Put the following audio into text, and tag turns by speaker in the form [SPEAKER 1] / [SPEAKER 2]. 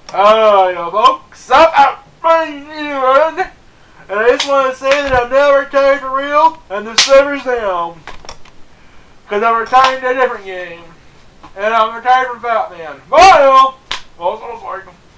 [SPEAKER 1] You folks, I'm out running anyone, and I just want to say that I'm now retired for real, and the server's down. Because I'm retired to a different game. And I'm retired from Fat Man. Bye, y'all! Well, it's like